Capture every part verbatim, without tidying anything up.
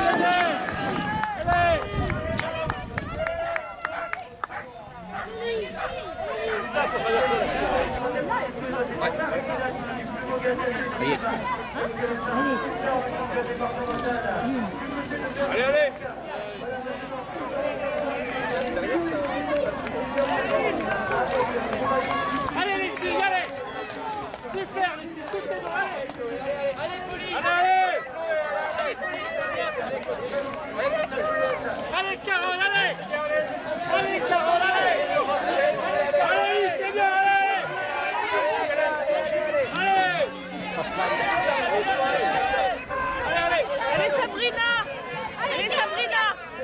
Allez, allez. Allez les filles, allez. Super les filles, toutes les deux, allez. Allez Pauline. Allez. Allez Carole, allez. Allez Carole, allez. Allez, c'est bien, allez. Allez. Allez, allez. Allez Sabrina. Allez Sabrina.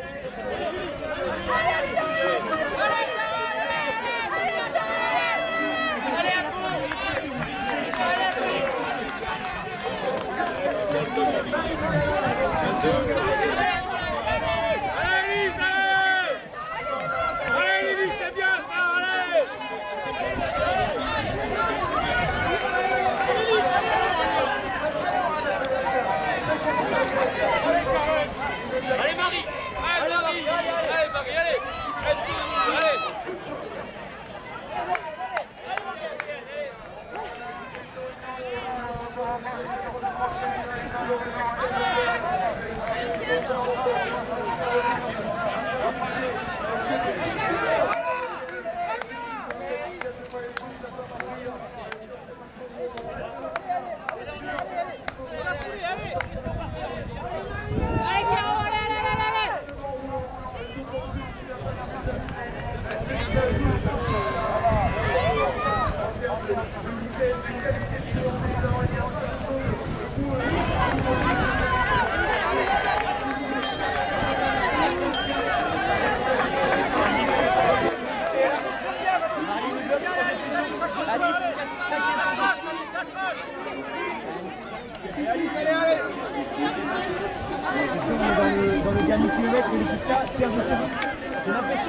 Allez Marie. Allez Marie. Allez Marie, allez. Allez. Dans le, dans le dernier kilomètre, il est ça, perdre de secondes. J'ai l'impression.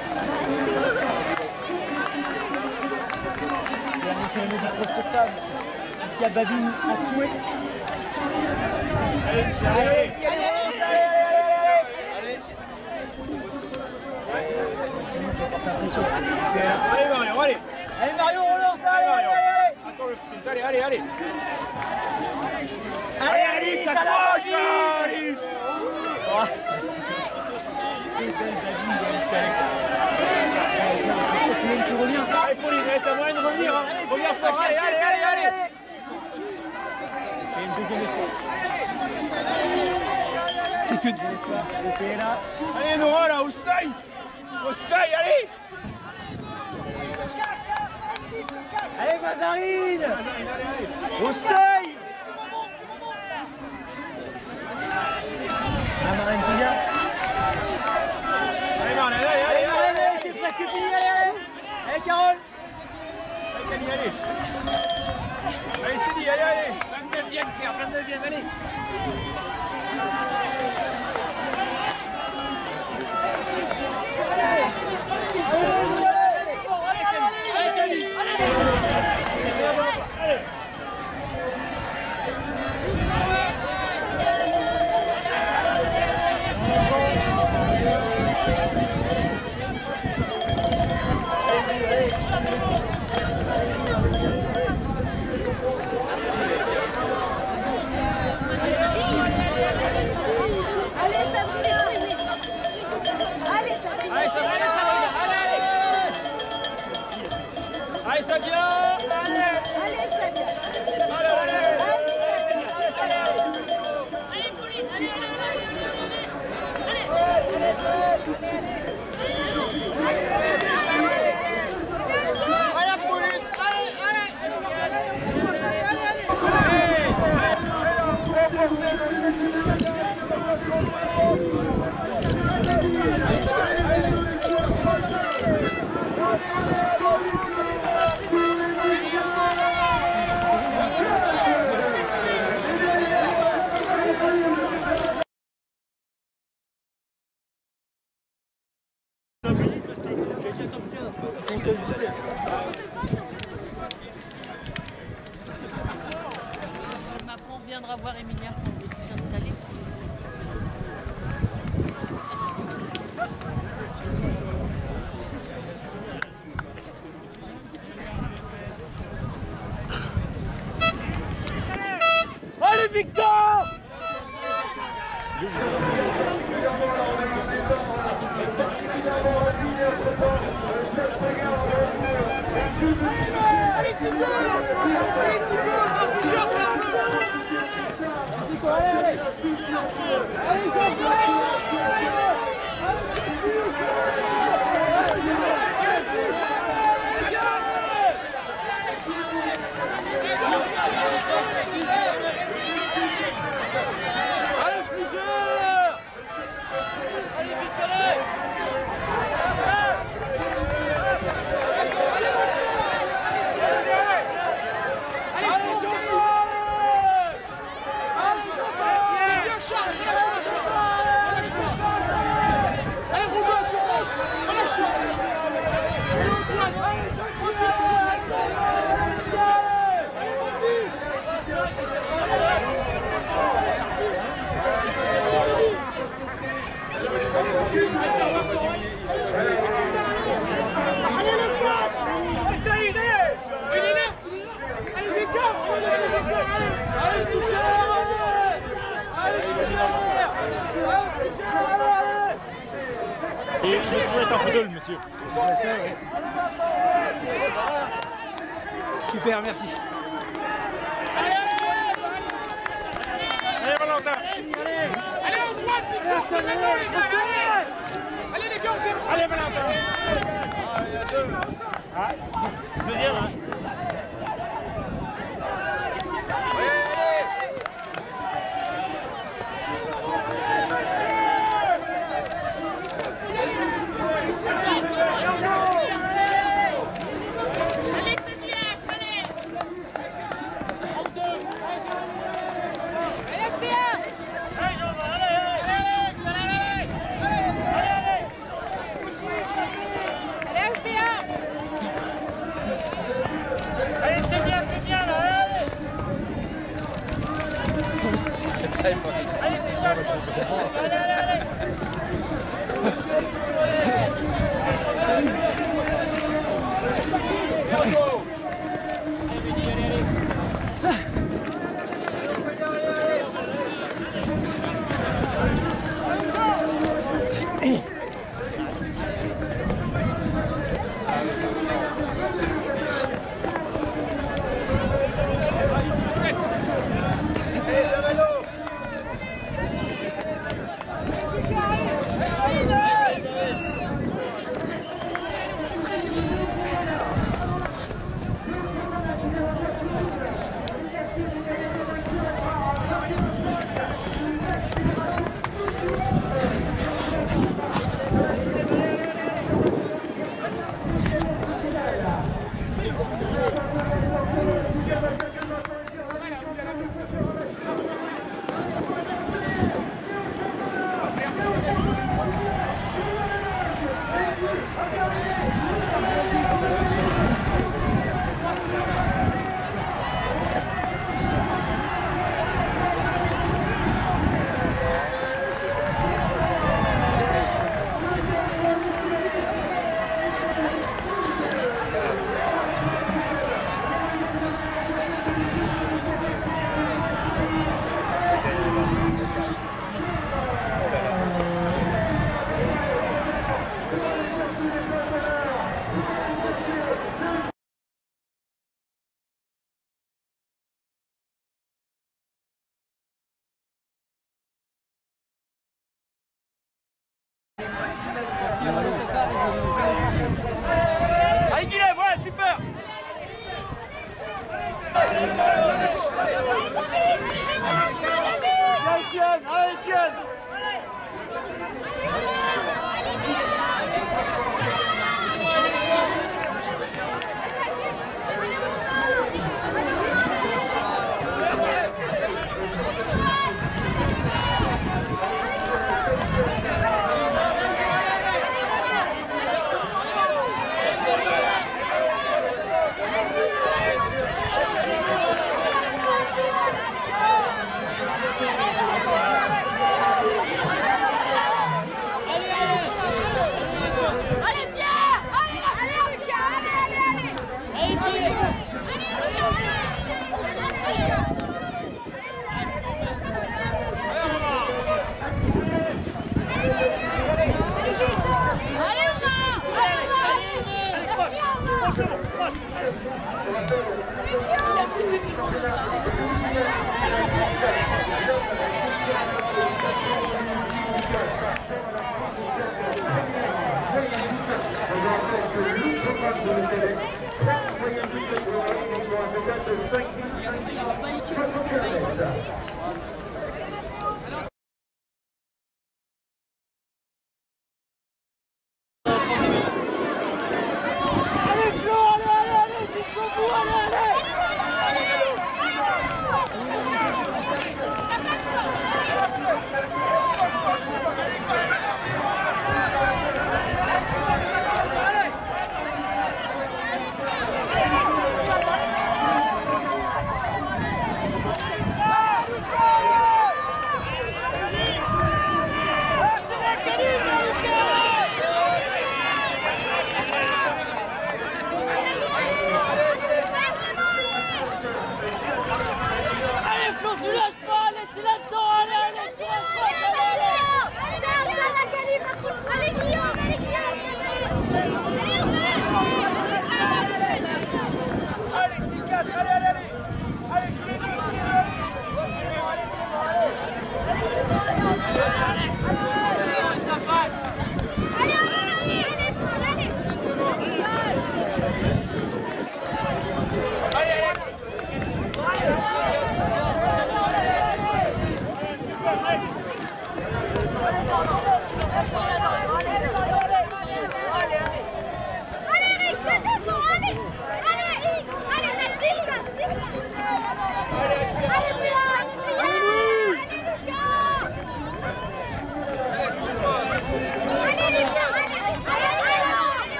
Dernier kilomètre du prostoctave. Ici à Babine, à souhait. Allez, allez, allez, allez. Sinon, je vais porter la pression. Allez Mario, allez. Allez Mario, on lance. Allez, allez, allez. Attends le sprint, allez, allez, allez. Allez, Alice, ça accroche, Alice. Oh, c'est belle Babine, tu reviens. Allez Pauline, t'as moyen de revenir, hein. Reviens fort, allez, allez, allez, allez. Et une deuxième espoir. C'est que de l'espoir. Ok, là. Allez Nora, là, Oussaï. Oussaï, allez. Allez, Mazarine. Allez, allez, allez. Oussaï. La Marine qui vient. Allez Marine, allez, allez, Allez, allez, allez, c'est presque fini, allez, allez. Allez, Carole. allez, Camille, allez. Allez, Céline, allez, allez. vingt-neuvième, Pierre, vingt-neuvième, allez. Allez, ça vient. Allez. Allez Sabia. Allez, allez. Allez Pauline, allez, allez, Allez, Pauline. Allez, Allez, c'est bon! Allez, c'est bon! Allez, allez! Allez, allez, Fligeur! Allez, vite, allez! Et je vais être en football, monsieur. Super, merci. Allez, Valentin. Allez, Antoine, Victor, maintenant, les gars, allez! Allez, les gars, on démarre! Allez, Valentin. Ah, il y a deux. Ah, deuxième, hein.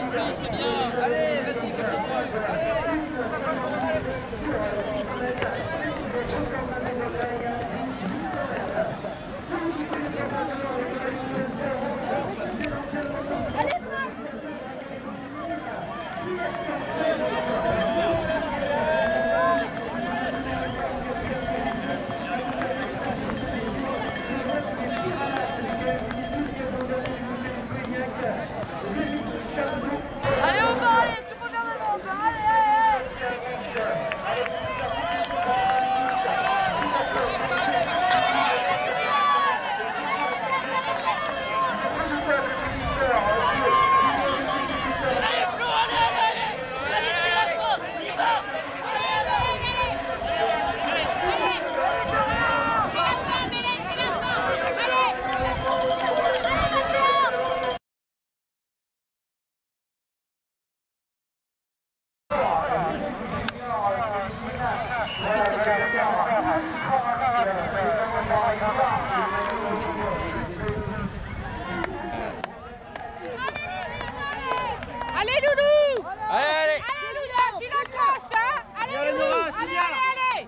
Oui, c'est bien. Allez, vas-y, Allez, on va, allez, tu peux faire le monde, allez, allez, Loulou. allez, allez. Allez, Loulou, tu la coches, hein. Allez, Loulou, allez, allez, allez.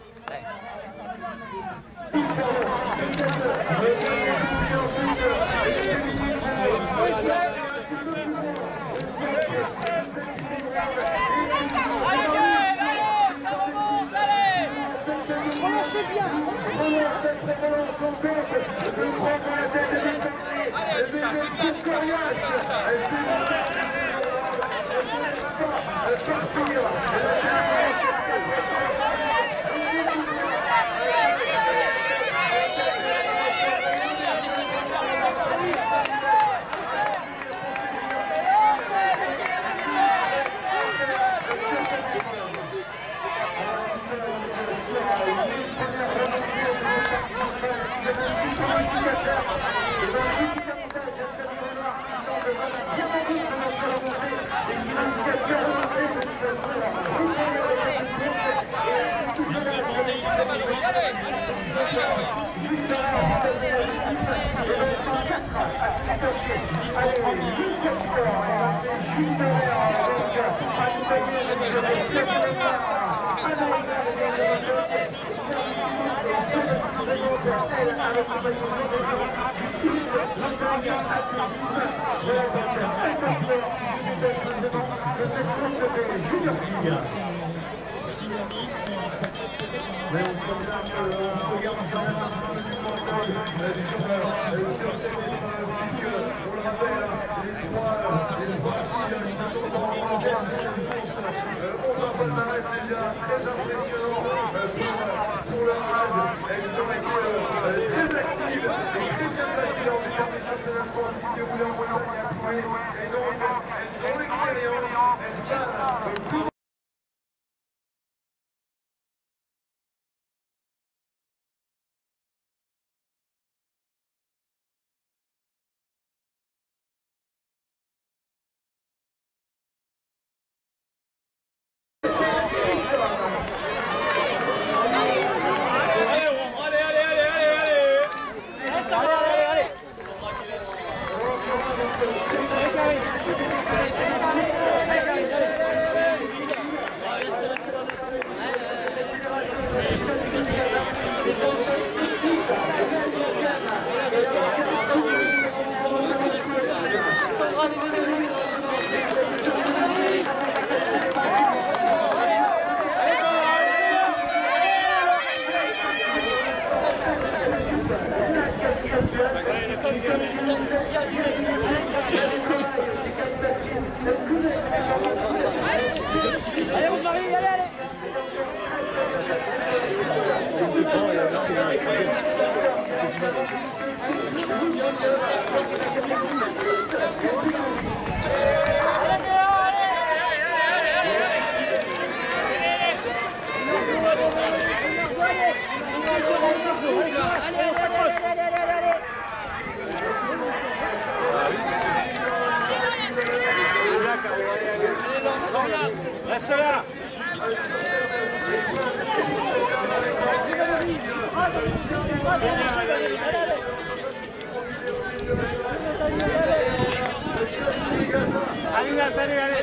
Reste là. Allez, allez, allez.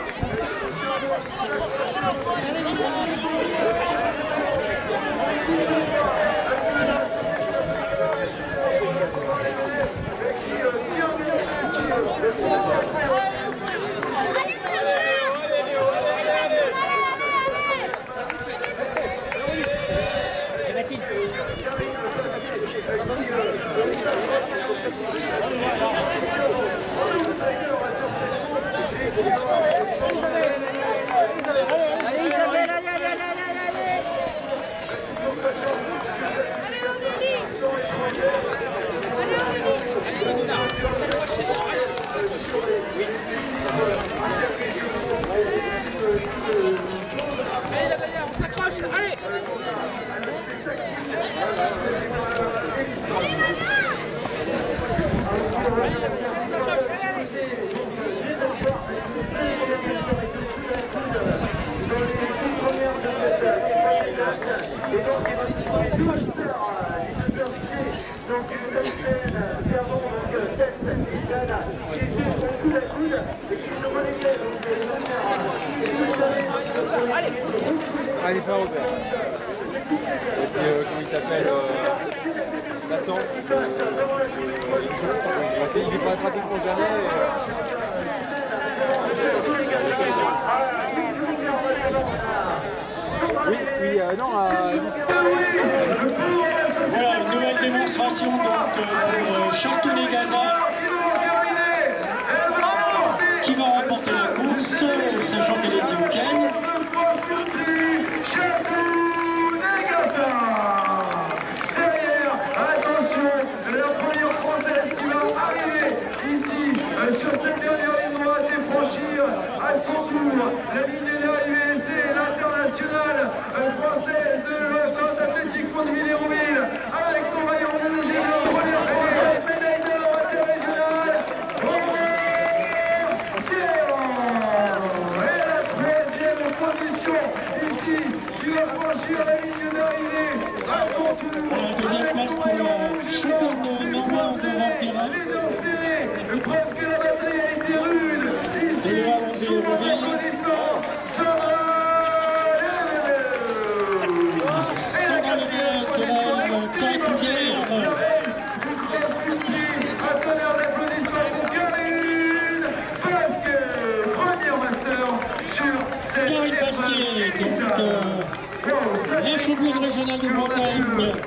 Allez, faire Robert. C'est euh, comment il s'appelle euh, Nathan. Il est pas pratique pour ce dernier. Oui, oui, euh, non. Euh... Voilà, une nouvelle démonstration donc, pour Chantonnay-Gaza qui va remporter la course, sachant qu'elle est éthiopienne. Derrière, attention, la première française qui va arriver ici sur cette dernière ligne droite et franchir à son tour la ligne d'arrivée. C'est l'internationale française de l'Offense Athlétique Mondeville-Hérouville avec son maillot rouge et blanc. Médaille d'or interrégionale. Et la treizième position ici qui va franchir la ligne d'arrivée à son tour. La deuxième place pour la championne normande de Vampira. Preuve que la bataille a été rude. Ici, sur l'applaudissement, Sandra Levez de la Caripouguère. un tonnerre d'applaudissements pour Karine Pasquet, première master sur cette Karine Pasquet, donc euh, la championne régionale de Bretagne,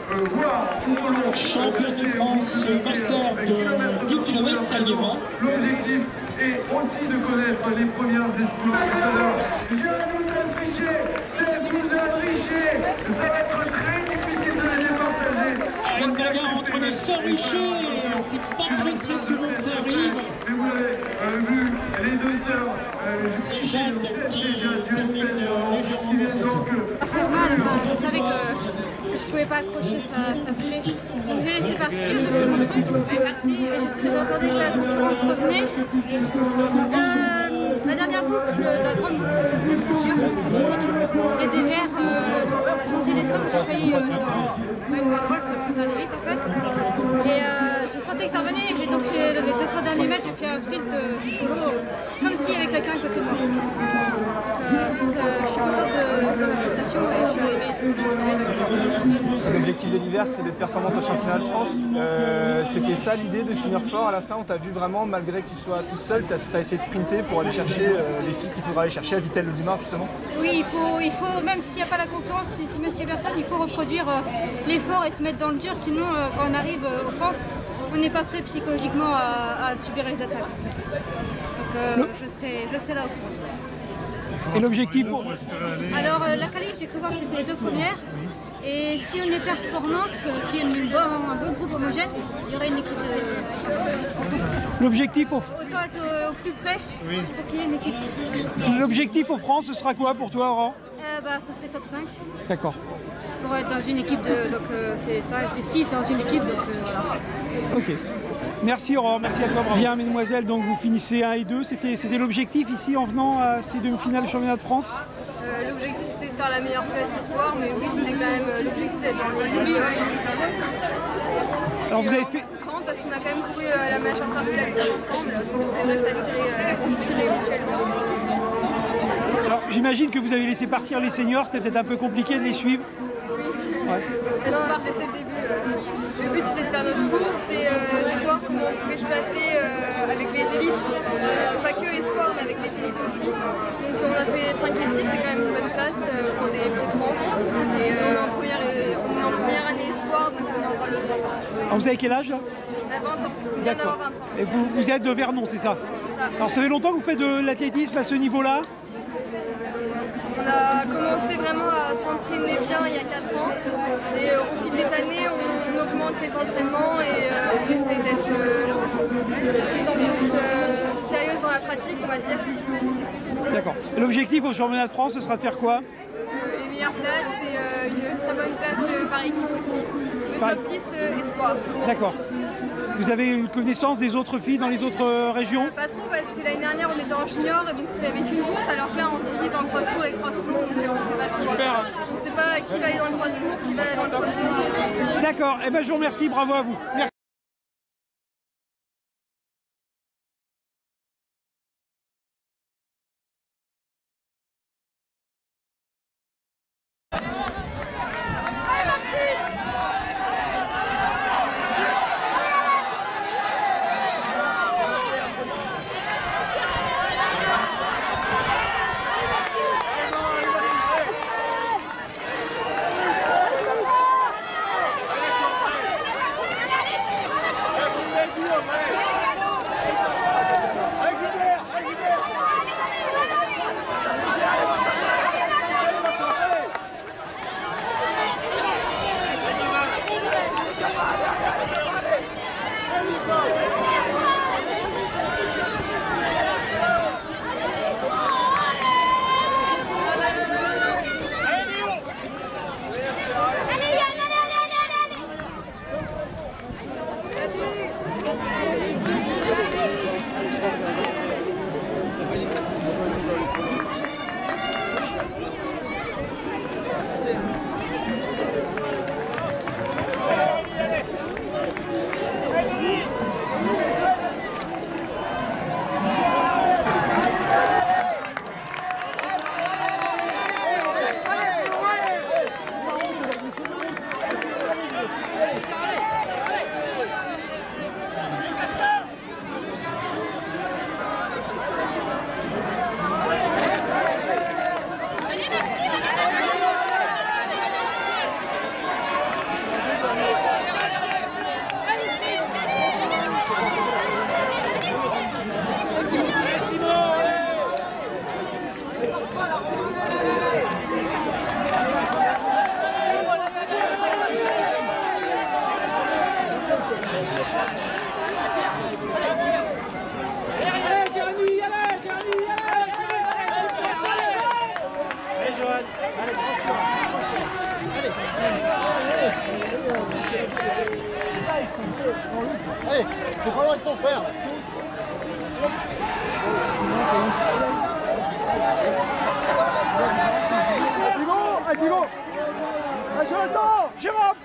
championne de France master de dix kilomètres à Liévin. L'objectif est aussi de connaître les premières exploits. Je nous a triché, je nous a triché. Ça va être très difficile de les départager. Une bagarre entre les sœurs Richer, c'est pas très très souvent que ça arrive. Et vous avez euh, vu les deux sœurs. Euh, C'est Jeanne qui termine légèrement dans sa saut. Ça fait mal, je savais que, que je pouvais pas accrocher sa, sa foulée. Donc j'ai laissé partir, j'ai fait mon truc, elle est partie, et j'entendais que la concurrence revenait. Euh, la dernière boucle, la grande boucle, c'est très très dur, très physique. Les dévers, euh, monter les sommes, j'ai failli euh, aller dans même pas drôle, tellement ça allait vite en fait. Et euh, j'ai senti que ça revenait, et donc j'ai les deux cents derniers mètres, j'ai fait un sprint euh, solo, comme s'il y avait quelqu'un à côté de moi. Donc, euh, je suis contente de, de ma prestation et je suis arrivée, je suis arrivée donc ça. L'objectif de l'hiver, c'est d'être performante au championnat de France. Euh, C'était ça l'idée, de finir fort à la fin. On t'a vu vraiment, malgré que tu sois toute seule, tu as, as essayé de sprinter pour aller chercher euh, les filles qu'il faudra aller chercher à Vittel-le-Dumas justement. Oui, il faut, il faut même s'il n'y a pas la concurrence, si, si, même s'il n'y a personne, il faut reproduire euh, l'effort et se mettre dans le dur. Sinon, euh, quand on arrive euh, aux France, on n'est pas prêt psychologiquement à, à subir les attaques en fait. Donc euh, je, serai, je serai là aux France. Et l'objectif pour... Alors euh, la qualif, j'ai cru voir que c'était les deux premières. Et si on est performante, euh, si on a une bonne- un bon groupe homogène, il y aurait une équipe de... L'objectif au... Autant être au, au plus près pour qu'il y ait une équipe. L'objectif aux France, ce sera quoi pour toi, Aurore? Euh, bah, ça serait top cinq D'accord. pour être dans une équipe de... Donc euh, c'est ça, c'est six dans une équipe. Donc euh, voilà. Ok. Merci Aurore, merci à toi. Bravo. Bien mesdemoiselles, donc vous finissez un et deux. C'était c'était l'objectif ici en venant à ces demi-finales du championnat de France? Euh, l'objectif c'était de faire la meilleure place ce soir, mais oui c'était quand même euh, l'objectif d'être dans le podium. Alors vous avez fait... trente parce qu'on a quand même couru euh, la majeure partie de la course ensemble, donc c'est vrai que ça tirait, euh, on se tirait mutuellement. j'imagine que vous avez laissé partir les seniors, c'était peut-être un peu compliqué de les suivre. Oui, Ouais. parce que c'est parti dès le début. euh, Le but c'était de faire notre course et euh, de voir comment on pouvait se placer euh, avec les élites, euh, pas que espoir mais avec les élites aussi. Donc on a fait cinq et six, c'est quand même une bonne place euh, pour des pré-France. Et euh, on, est en première, on est en première année espoir, donc on aura le temps. Alors vous avez quel âge là? On a vingt ans, on vient d'avoir vingt ans. Et vous, vous êtes de Vernon, c'est ça? C'est ça. Alors ça fait longtemps que vous faites de l'athlétisme à ce niveau-là? On a commencé vraiment à s'entraîner bien il y a quatre ans et euh, au fil des années on augmente les entraînements et euh, on essaie d'être euh, de plus en plus euh, sérieuse dans la pratique, on va dire. D'accord. L'objectif au championnat de France, ce sera de faire quoi? Euh, les meilleures places et euh, une très bonne place euh, par équipe aussi. Le Par- top dix euh, espoir. D'accord. Vous avez une connaissance des autres filles dans les autres euh, régions? Euh, pas trop parce que l'année dernière on était en junior et donc il n'y avait qu'une course alors que là on se divise en cross-court et cross-long donc euh, on ne sait pas trop. Super. On ne sait pas qui va aller dans le cross-court, qui va aller dans le cross-long. D'accord. Eh ben je vous remercie, bravo à vous. Merci. Allez, faut prendre avec ton frère. Thibaut, ah, Thibaut. Ah, Jonathan, Jérôme.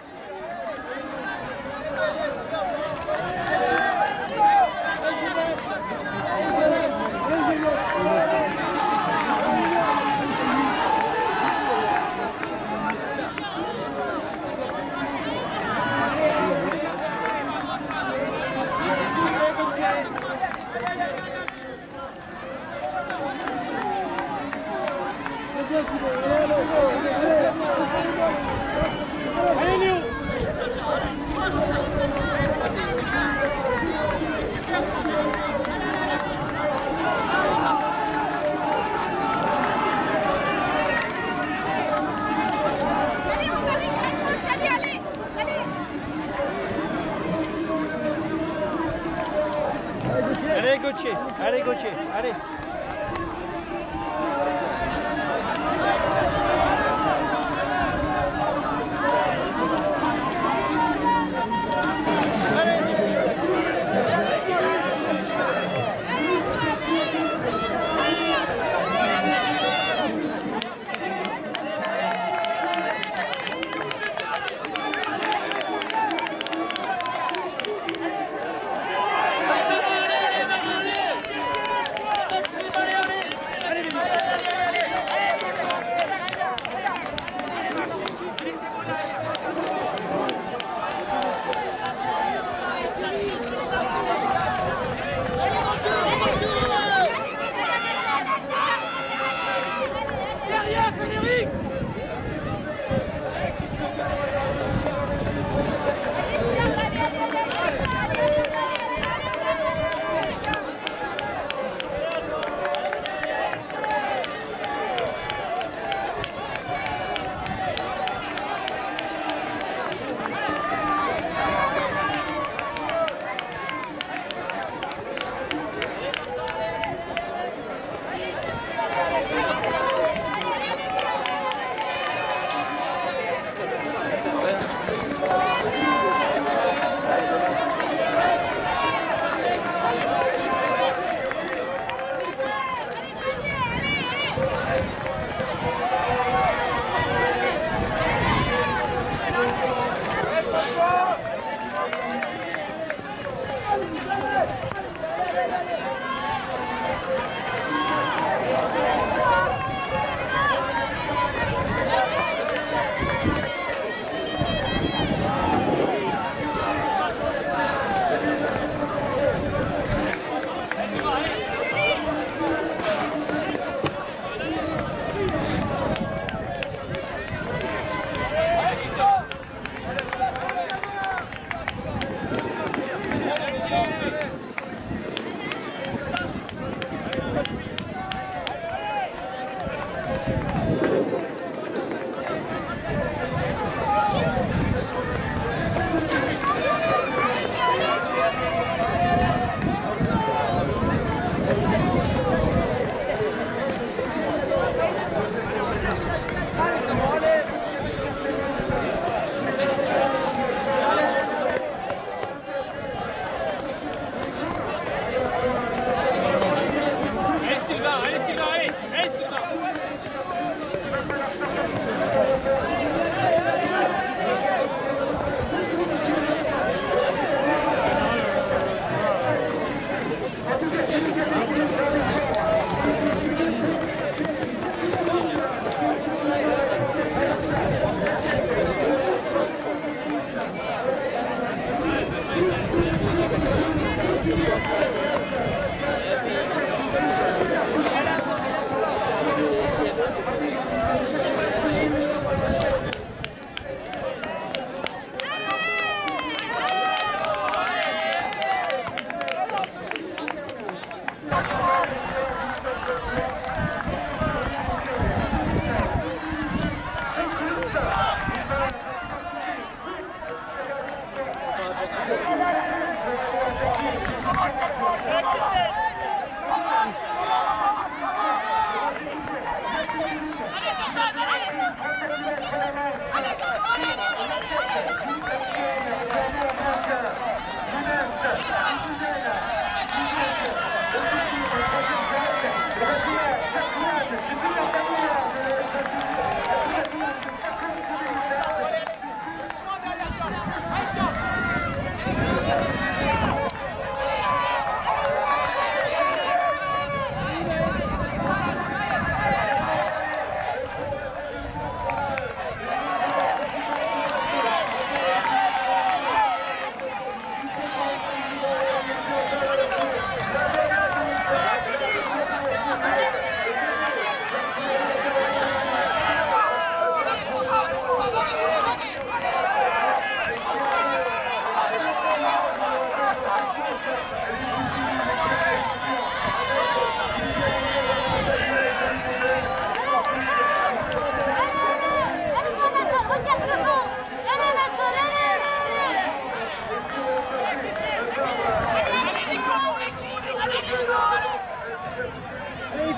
Allez Léo. Allez, Gauthier, allez, Gauthier, allez.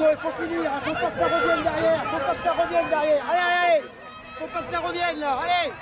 Hugo, il faut finir, il faut pas que ça revienne derrière, faut pas que ça revienne derrière. Allez, allez, allez, faut pas que ça revienne là, allez.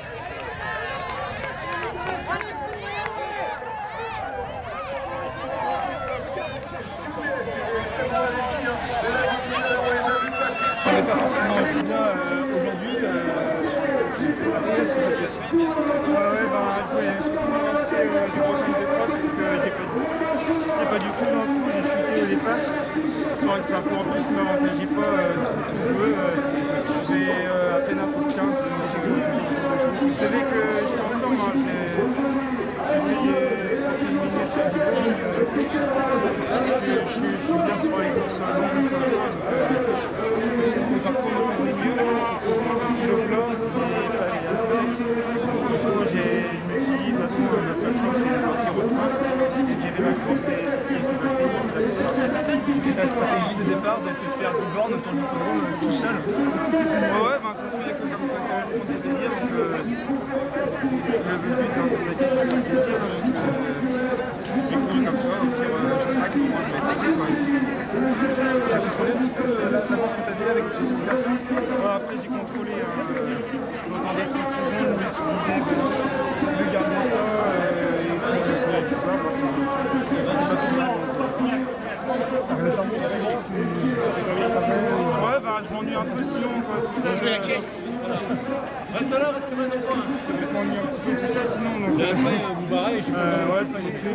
On n'est pas forcément aussi bien euh, aujourd'hui, euh, c'est ça que c'est passé. Ouais, ouais, bah, je voulais surtout rester euh, du gros temps de cross parce que j'étais pas du tout dans le coup, j'ai chuté au départ. Sur le parcours en plus, ne m'avantageait pas euh, tout le bleu. Euh, j'ai euh, à peine un peu de quinze. Vous savez que je suis en forme, hein, j'ai fait des trente minutes sur du bon. Euh, je suis bien sur les courses longues, sur le toit. Le parcours me convenait mieux. Le plat est assez sec. Du coup, je me suis dit, de toute façon, ma seule chance, c'est de partir au train et de gérer ma course. Et ce qui s'est passé, c'était ta stratégie de départ de te faire dix bornes autour du podium tout seul? Ouais, ouais, ben, de toute façon, il n'y a que comme ça que je prends du plaisir. Donc, euh, le but dans cette course, c'est de faire plaisir. Donc, euh, j'ai couru comme ça. Au pire, euh, je craque, moi, je vais être avec quoi. Tu as contrôlé un petit peu l'avance que tu avais avec ces personnes? Ouais, après, j'ai contrôlé. Hein, je m'entendais trente secondes, je me suis dit, bon, je veux garder ça. Euh, et si je pouvais tout voir, c'est pas tout mal. T'avais le temps de suivre, tu savais. Ouais, bah je m'ennuie un peu sinon quoi. Tout ça, jouer la caisse. Reste là, reste dans le coin. Je m'ennuie un petit peu tout ça sinon. Donc, et après, vous barrez, j'ai euh, ouais, ça m'occupe.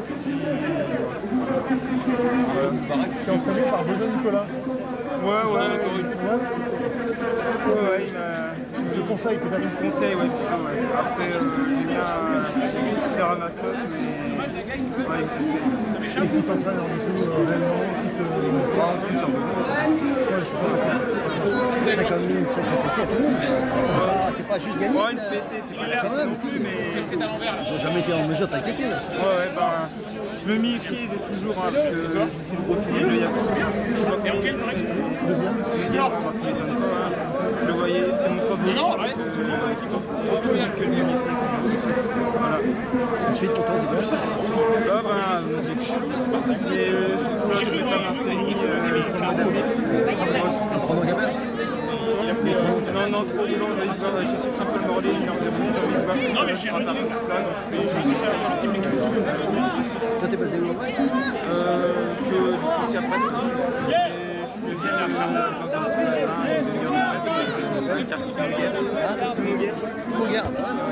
Tu es entraîné par Benoît Nicolas. Ouais, ouais. Ouais, ouais, ouais, il m'a. Il te conseille peut-être. Il me conseille, ouais, plutôt, ouais. Après, euh, j'aime bien faire à ma sauce, mais. Ouais, il me conseille. Et si t'entraînes en dessous, euh, réellement, qui te. Ah, en plus, en ouais, je suis sûr. T'as quand même mis une sacrée fessée à tout le monde. C'est pas juste gagner. Ouais, une fessée, c'est pas la fessée non plus, mais. Qu'est-ce que t'as à l'envers là? Ils n'ont jamais été en mesure de t'inquiéter. Ouais, ouais, bah. Je me méfie de toujours, hein, parce que c'est le profil du jeu, il y a aussi. Je sais pas comment. Deuxième. Deuxième, ça m'étonne pas. Hein. Je le voyais, c'était mon favori. Non, ouais, c'est tout le monde. Surtout dire que je me méfie. Voilà. La suite pour toi, c'est comme ça. Ah, bah. Et euh, surtout là, je vais faire un semi euh, pour le mois d'avril. Le chrono gamin. Non, non, trop roulant, j'ai fait simple Morlaix, une heure zéro, j'ai envie de voir si ça va sur un tarif plat, donc je fais mes questions. Toi, t'es basé où? Euh, je suis licencié à Brest. Et je suis venu à Clermont dans un petit peu et de Lyon à Brest, une carte de guerre. Une guerre. Une guerre.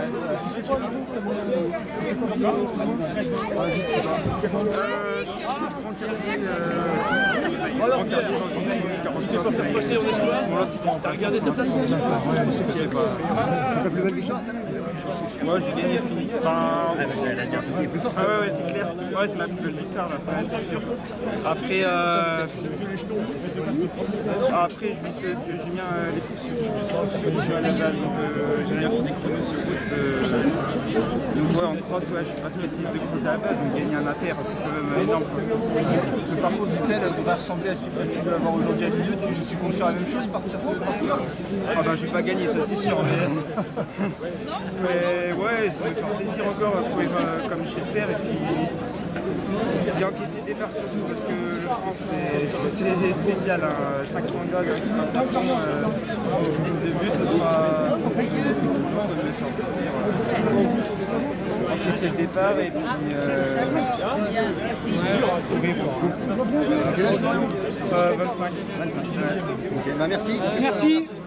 Bon là c'est quand t'as regardé ta place en espoir. C'est ta plus belle victoire ça? Ouais, j'ai gagné fini. Enfin, la guerre c'était plus fort. Ah ouais, ouais c'est clair. Ouais, c'est ma plus belle victoire là, ouais, c'est sûr. Après, euh... après je vis ce, j'aime bien euh, les courses, je suis plus sur route à la base, donc euh, j'aime bien faire des chronos sur route. Euh, donc ouais, en cross, ouais, je suis pas spécialiste de cross à la base, donc gagner un inter, c'est quand même énorme. Le parcours de Vittel devrait ressembler à celui que tu as pu avoir aujourd'hui à Lisieux. Tu, tu comptes faire la même chose, partir de partir? Ah bah je vais pas gagner, ça c'est sûr. Mais, mais ouais, ça va me faire plaisir encore de courir euh, comme je sais le faire et puis bien encaisser des départ surtout parce que le France c'est spécial, hein. cinq cents gars qui partent à fond. Euh, le but ce sera de me faire plaisir. Euh, encaisser le départ et puis euh, courir pour. Quel âge, Florian? euh, vingt-cinq. vingt-cinq. Ouais. Okay. Bah, merci. Merci.